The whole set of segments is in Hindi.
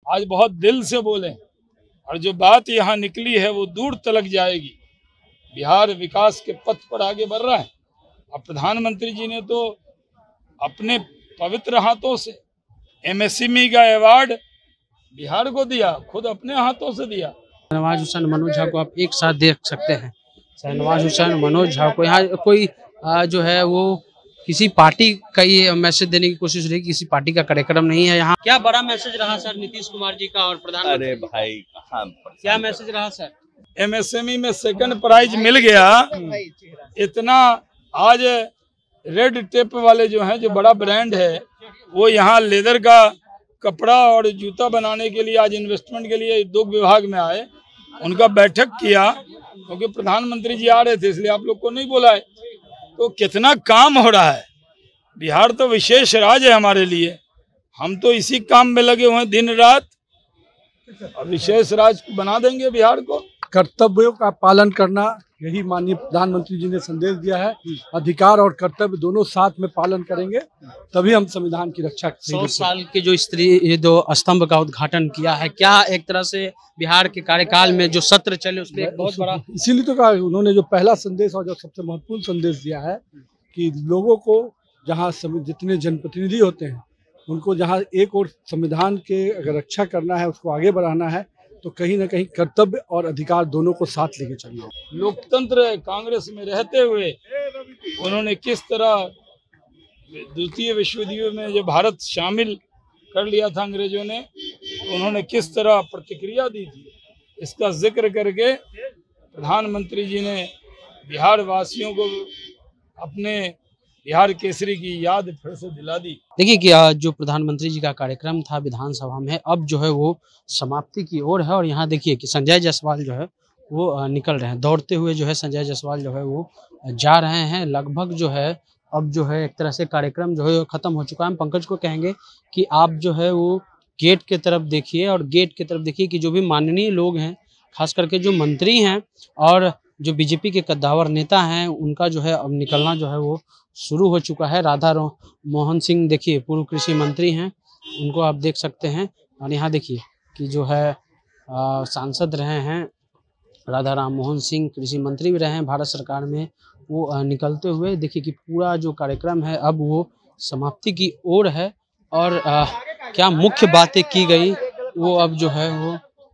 आज बहुत दिल से बोले और जो बात यहाँ निकली है वो दूर तलक जाएगी। बिहार विकास के पथ पर आगे बढ़ रहा है। अब प्रधानमंत्री जी ने तो अपने पवित्र हाथों से एमएसएमई का अवार्ड बिहार को दिया, खुद अपने हाथों से दिया। शहनवाज हुसैन, मनोज झा को आप एक साथ देख सकते हैं। शहनवाज हुसैन, मनोज झा को यहाँ कोई जो है वो किसी पार्टी का ये मैसेज देने की कोशिश रही, किसी पार्टी का कार्यक्रम नहीं है यहाँ। क्या बड़ा मैसेज रहा सर नीतीश कुमार जी का और प्रधानमंत्री? अरे भाई कहाँ क्या मैसेज रहा सर? एमएसएमई में सेकंड प्राइज मिल गया। इतना आज रेड टेप वाले जो हैं, जो बड़ा ब्रांड है, वो यहाँ लेदर का कपड़ा और जूता बनाने के लिए आज इन्वेस्टमेंट के लिए उद्योग विभाग में आए, उनका बैठक किया क्योंकि प्रधानमंत्री जी आ रहे थे, इसलिए आप लोग को नहीं बोला है। तो कितना काम हो रहा है। बिहार तो विशेष राज्य है हमारे लिए, हम तो इसी काम में लगे हुए हैं दिन रात, और विशेष राज्य बना देंगे बिहार को। कर्तव्यों का पालन करना, यही माननीय प्रधानमंत्री जी ने संदेश दिया है। अधिकार और कर्तव्य दोनों साथ में पालन करेंगे, तभी हम संविधान की रक्षा करेंगे। 100 साल के जो ये दो स्तंभ का उद्घाटन किया है, क्या एक तरह से बिहार के कार्यकाल में जो सत्र चले उसमें एक बहुत बड़ा, इसीलिए तो कहा उन्होंने जो पहला संदेश और जो सबसे महत्वपूर्ण संदेश दिया है कि लोगों को जहाँ जितने जनप्रतिनिधि होते हैं उनको जहाँ एक और संविधान के अगर रक्षा करना है, उसको आगे बढ़ाना है, तो कहीं ना कहीं कर्तव्य और अधिकार दोनों को साथ लेके चलना। लोकतंत्र कांग्रेस में रहते हुए उन्होंने किस तरह द्वितीय विश्व युद्ध में जब भारत शामिल कर लिया था अंग्रेजों ने, उन्होंने किस तरह प्रतिक्रिया दी थी, इसका जिक्र करके प्रधानमंत्री जी ने बिहार वासियों को अपने बिहार केसरी की याद फिर से दिला दी। देखिए कि जो प्रधानमंत्री जी का कार्यक्रम था विधानसभा में, अब जो है वो समाप्ति की ओर है। और यहाँ देखिए कि संजय जायसवाल जो है वो निकल रहे हैं, दौड़ते हुए जो है संजय जायसवाल जो है वो जा रहे हैं। लगभग जो है अब जो है एक तरह से कार्यक्रम जो है खत्म हो चुका है। हम पंकज को कहेंगे कि आप जो है वो गेट की तरफ देखिए, और गेट की तरफ देखिए कि जो भी माननीय लोग हैं, खास करके जो मंत्री हैं और जो बीजेपी के कद्दावर नेता हैं, उनका जो है अब निकलना जो है वो शुरू हो चुका है। राधा मोहन सिंह देखिए पूर्व कृषि मंत्री हैं, उनको आप देख सकते हैं। और यहाँ देखिए कि जो है सांसद रहे हैं राधा राम मोहन सिंह, कृषि मंत्री भी रहे हैं भारत सरकार में, वो निकलते हुए देखिए कि पूरा जो कार्यक्रम है अब वो समाप्ति की ओर है। और क्या मुख्य बातें की गई वो अब जो है वो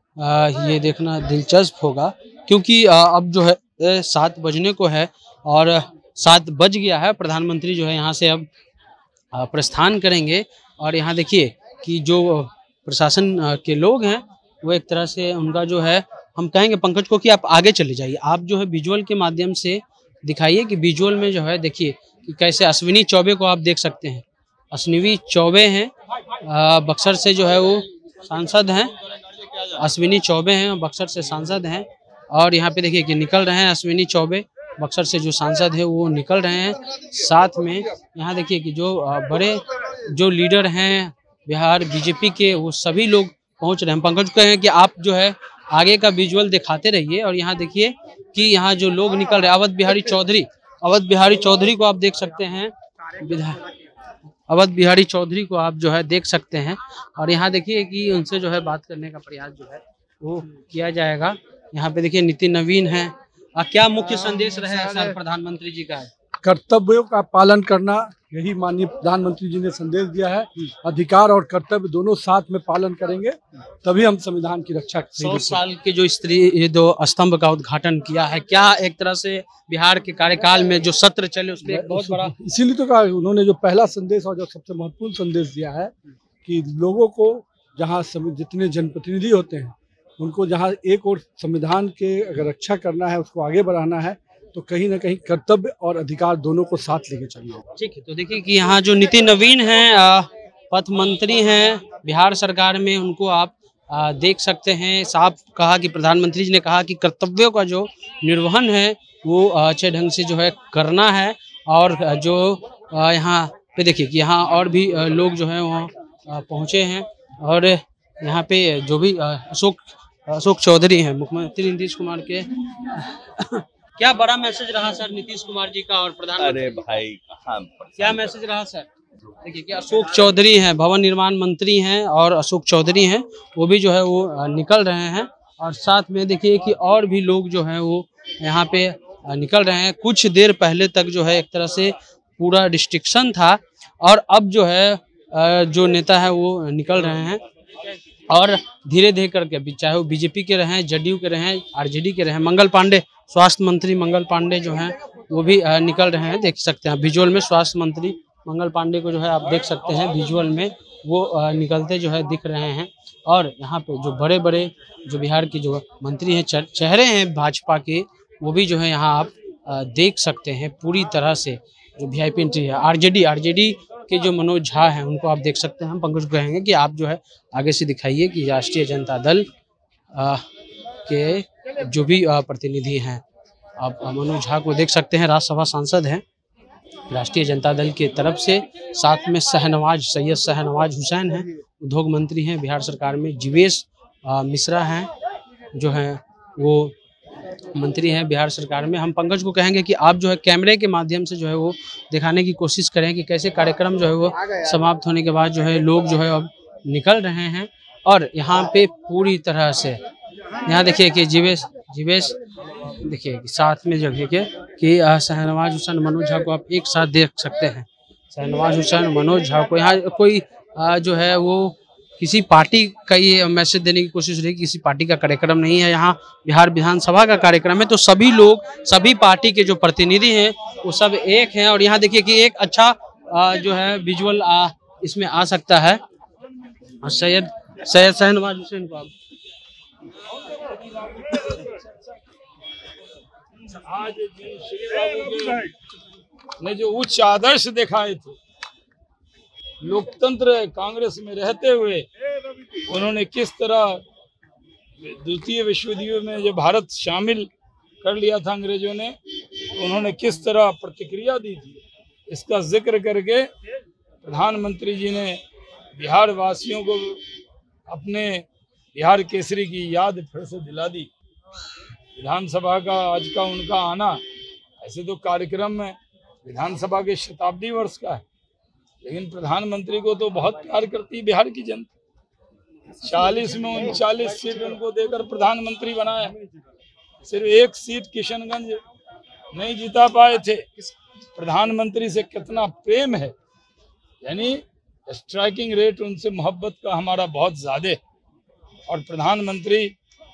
ये देखना दिलचस्प होगा, क्योंकि अब जो है 7 बजने को है और 7 बज गया है। प्रधानमंत्री जो है यहाँ से अब प्रस्थान करेंगे। और यहाँ देखिए कि जो प्रशासन के लोग हैं वो एक तरह से उनका जो है, हम कहेंगे पंकज को कि आप आगे चले जाइए, आप जो है विजुअल के माध्यम से दिखाइए कि विजुअल में जो है देखिए कि कैसे अश्विनी चौबे को आप देख सकते हैं। अश्विनी चौबे हैं बक्सर से जो है वो सांसद हैं, अश्विनी चौबे हैं बक्सर से सांसद हैं। और यहाँ पे देखिए कि निकल रहे हैं अश्विनी चौबे, बक्सर से जो सांसद है वो निकल रहे हैं। साथ में यहाँ देखिए कि जो बड़े जो लीडर हैं बिहार बीजेपी के, वो सभी लोग पहुँच रहे हैं। पंकज कहें कि आप जो है आगे का विजुअल दिखाते रहिए। और यहाँ देखिए कि यहाँ जो लोग निकल रहे हैं, अवध बिहारी चौधरी को आप देख सकते हैं, अवध बिहारी चौधरी को आप जो है देख सकते हैं। और यहाँ देखिए कि उनसे जो है बात करने का प्रयास जो है वो किया जाएगा। यहाँ पे देखिए नितिन नवीन है। क्या मुख्य संदेश रहे सर प्रधानमंत्री जी का? कर्तव्यों का पालन करना, यही माननीय प्रधानमंत्री जी ने संदेश दिया है। अधिकार और कर्तव्य दोनों साथ में पालन करेंगे, तभी हम संविधान की रक्षा करेंगे। 100 साल के जो ये दो स्तंभ का उद्घाटन किया है, क्या एक तरह से बिहार के कार्यकाल में जो सत्र चले उसमें एक बहुत बड़ा, इसीलिए तो कहा उन्होंने जो पहला संदेश और जो सबसे महत्वपूर्ण संदेश दिया है कि लोगों को जहाँ जितने जनप्रतिनिधि होते हैं उनको जहाँ एक और संविधान के अगर रक्षा करना है, उसको आगे बढ़ाना है, तो कहीं ना कहीं कर्तव्य और अधिकार दोनों को साथ लेके चलना होगा। ठीक है, तो देखिए कि यहाँ जो नितिन नवीन हैं पथ मंत्री हैं बिहार सरकार में, उनको आप देख सकते हैं। साफ कहा कि प्रधानमंत्री जी ने कहा कि कर्तव्यों का जो निर्वहन है वो अच्छे ढंग से जो है करना है। और जो यहाँ पे देखिए कि यहाँ और भी लोग जो है वहाँ पहुँचे हैं। और यहाँ पे जो भी अशोक चौधरी हैं, मुख्यमंत्री नीतीश कुमार के क्या बड़ा मैसेज रहा सर नीतीश कुमार जी का और प्रधानमंत्री? अरे भाई कहाँ क्या मैसेज रहा सर? देखिए कि अशोक चौधरी हैं, भवन निर्माण मंत्री हैं और अशोक चौधरी हैं, वो भी जो है वो निकल रहे हैं। और साथ में देखिए कि और भी लोग जो हैं वो यहाँ पे निकल रहे हैं। कुछ देर पहले तक जो है एक तरह से पूरा रिस्ट्रिक्शन था और अब जो है जो नेता है वो निकल रहे हैं और धीरे धीरे करके, चाहे वो बीजेपी के रहें, जदयू के रहें, आरजेडी के रहें। मंगल पांडे, स्वास्थ्य मंत्री मंगल पांडे जो हैं वो भी निकल रहे हैं। देख सकते हैं विजुअल में स्वास्थ्य मंत्री मंगल पांडे को जो है आप देख सकते हैं विजुअल में वो निकलते जो है दिख रहे हैं। और यहाँ पे जो बड़े बड़े जो बिहार के जो मंत्री हैं, चेहरे हैं भाजपा के, वो भी जो है यहाँ आप देख सकते हैं पूरी तरह से जो वीआईपी एंट्री है। आरजेडी के जो मनोज झा हैं उनको आप देख सकते हैं। हम पंकज को कहेंगे कि आप जो है आगे से दिखाइए कि राष्ट्रीय जनता दल के जो भी प्रतिनिधि हैं, आप मनोज झा को देख सकते हैं, राज्यसभा सांसद हैं राष्ट्रीय जनता दल की तरफ से। साथ में सैयद शहनवाज हुसैन हैं, उद्योग मंत्री हैं बिहार सरकार में। जीवेश मिश्रा हैं जो हैं वो मंत्री हैं बिहार सरकार में। हम पंकज को कहेंगे कि आप जो है कैमरे के माध्यम से जो है वो दिखाने की कोशिश करें कि कैसे कार्यक्रम जो है वो समाप्त होने के बाद जो है लोग जो है अब निकल रहे हैं। और यहाँ पे पूरी तरह से यहाँ देखिए कि जीवेश देखिए साथ में जो देखिए कि शहनवाज हुसैन मनोज झा को आप एक साथ देख सकते हैं। शहनवाज हुसैन मनोज झा को यहाँ कोई जो है वो किसी पार्टी का ये मैसेज देने की कोशिश रही, किसी पार्टी का कार्यक्रम नहीं है, यहाँ बिहार विधानसभा का कार्यक्रम है। तो सभी लोग, सभी पार्टी के जो प्रतिनिधि हैं वो सब एक हैं। और यहाँ देखिए कि एक अच्छा जो है विजुअल इसमें आ सकता है। सैयद शहनवाज हुसैन को आप आज श्री बाबू ने जो उच्च आदर्श दिखाए थे, लोकतंत्र कांग्रेस में रहते हुए उन्होंने किस तरह द्वितीय विश्व युद्ध में जो भारत शामिल कर लिया था अंग्रेजों ने, उन्होंने किस तरह प्रतिक्रिया दी थी, इसका जिक्र करके प्रधानमंत्री जी ने बिहार वासियों को अपने बिहार केसरी की याद फिर से दिला दी। विधानसभा का आज का उनका आना, ऐसे तो कार्यक्रम में विधानसभा के शताब्दी वर्ष का है, लेकिन प्रधानमंत्री को तो बहुत प्यार करती है बिहार की जनता। 40 में 39 सीट उनको देकर प्रधानमंत्री बनाया। सिर्फ एक सीट किशनगंज नहीं जीता पाए थे। प्रधानमंत्री से कितना प्रेम है, यानी स्ट्राइकिंग रेट उनसे मोहब्बत का हमारा बहुत ज्यादा है। और प्रधानमंत्री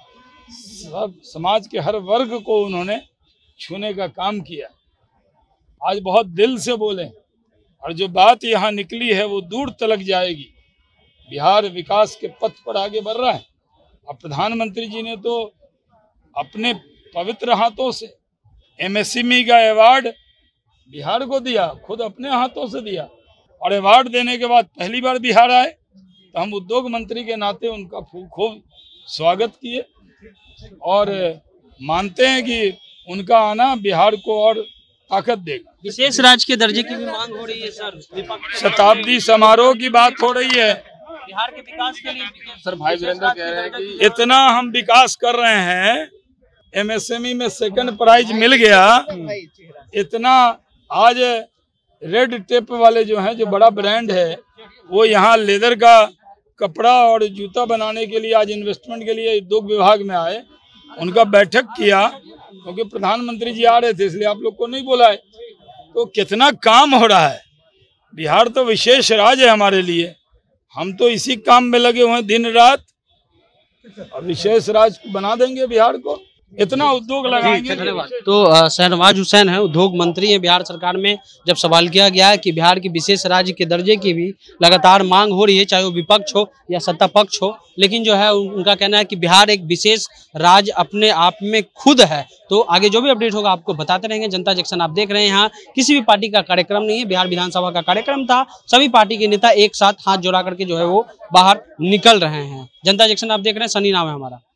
सब समाज के हर वर्ग को उन्होंने छूने का काम किया। आज बहुत दिल से बोले और जो बात यहाँ निकली है वो दूर तलक जाएगी। बिहार विकास के पथ पर आगे बढ़ रहा है। और प्रधानमंत्री जी ने तो अपने पवित्र हाथों से एमएसएमई का अवार्ड बिहार को दिया, खुद अपने हाथों से दिया। और अवार्ड देने के बाद पहली बार बिहार आए तो हम उद्योग मंत्री के नाते उनका खूब स्वागत किए और मानते हैं कि उनका आना बिहार को और ताकत देगा। विशेष राज्य के दर्जे की भी मांग हो रही है सर, शताब्दी समारोह की बात हो रही है बिहार के विकास के लिए। सर भाई वीरेंद्र कह रहे हैं कि इतना हम विकास कर रहे हैं, एमएसएमई में सेकंड प्राइज मिल गया, इतना आज रेड टेप वाले जो हैं, जो बड़ा ब्रांड है, वो यहाँ लेदर का कपड़ा और जूता बनाने के लिए आज इन्वेस्टमेंट के लिए उद्योग विभाग में आए, उनका बैठक किया क्योंकि प्रधानमंत्री जी आ रहे थे, इसलिए आप लोग को नहीं बुलाए। तो कितना काम हो रहा है। बिहार तो विशेष राज्य है हमारे लिए, हम तो इसी काम में लगे हुए हैं दिन रात और विशेष राज्य बना देंगे बिहार को, इतना उद्योग लगाएंगे। तो शहनवाज हुसैन है, उद्योग मंत्री हैं बिहार सरकार में। जब सवाल किया गया है कि बिहार के विशेष राज्य के दर्जे की भी लगातार मांग हो रही है, चाहे वो विपक्ष हो या सत्ता पक्ष हो, लेकिन जो है उनका कहना है कि बिहार एक विशेष राज्य अपने आप में खुद है। तो आगे जो भी अपडेट होगा आपको बताते रहेंगे। जनता जंक्शन आप देख रहे हैं, यहाँ किसी भी पार्टी का कार्यक्रम नहीं है, बिहार विधानसभा का कार्यक्रम था। सभी पार्टी के नेता एक साथ हाथ जोड़ा करके जो है वो बाहर निकल रहे हैं। जनता जंक्शन आप देख रहे हैं, सनी नाम है हमारा।